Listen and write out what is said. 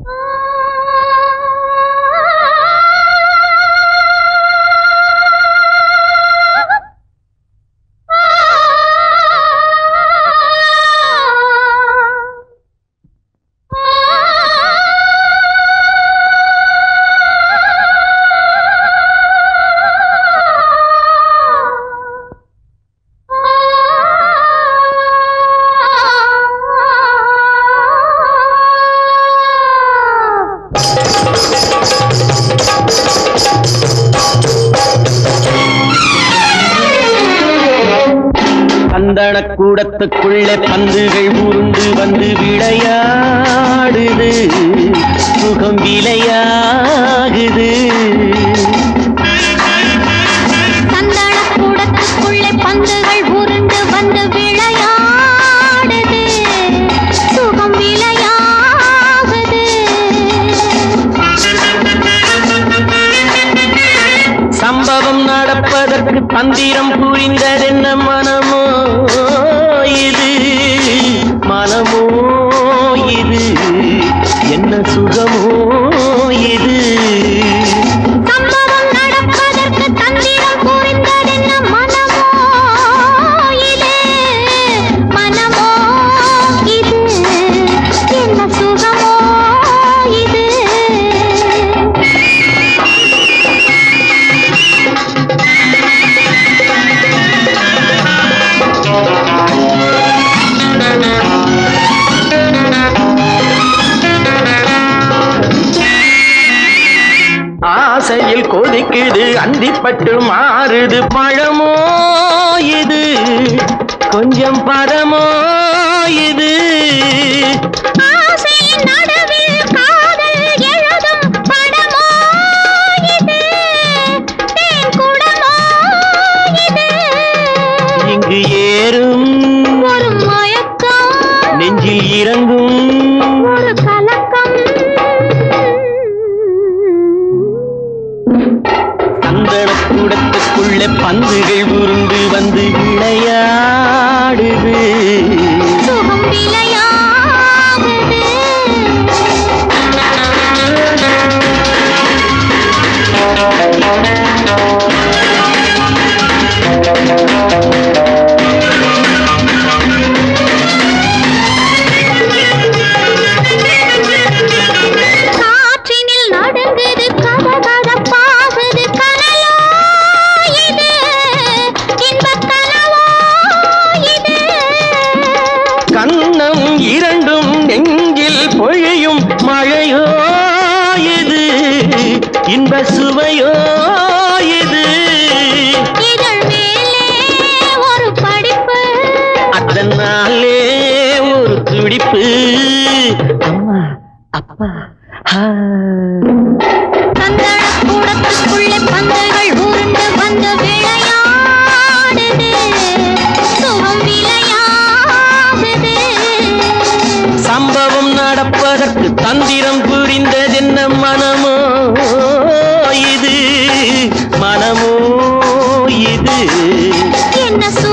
கூடத்துக்குள்ளே பந்துகள் உருண்டு வந்து விளையாடுது, சுகம் விளையாகுது. கூடத்துக்குள்ளே பந்துகள் உருண்டு வந்து விளையாடுது, சுகம் விளையாகுது. சம்பவம் நடப்பதற்கு தந்திரம் புரிந்ததென்ன மனமோ இது, மனமோ இது, என்ன சுகமோ இது. சம்பவம் நடப்பதற்கு தந்திரம் புரிந்ததென்ன மனமோ இது, மனமோ இது, என்ன சுகமோ இது. ஆசையில் கொதிக்குது, அந்திப்பட்டு மாறுது, பழமோ இது, கொஞ்சம் பதமோ இது. ஆசையின் நடுவில் காதல் எழுதும் படமோ இது, தேன் குடமோ இது. இங்கு ஏறும் ஒரு மயக்கம், நெஞ்சில் இறங்கும் ஒரு கலக்கம். கூடத்துக்குள்ளே பந்துகள் உருண்டு வந்து விளையாடுது, சுகம் விளையாகுது. காற்றினில் நடுங்குது, கதகதப்பாகுது, கனலோ இது, இன்பக் கனவோ இது. கண்ணம் இரண்டும் நெஞ்சில் பொழியும் மழையோ இது, இன்ப சுவையோ இது. இதழ் மேலே ஒரு படிப்பு, அதனாலே ஒரு துடிப்பு, அம்மா அப்பா. கூடத்துக்குள்ளே பந்துகள் உருண்டு வந்து விளையாடுது, சுகம் விளையாகுது. சம்பவம் நடப்பதற்கு தந்திரம் புரிந்ததென்ன மனமோ இது, மனமோ இது, என்ன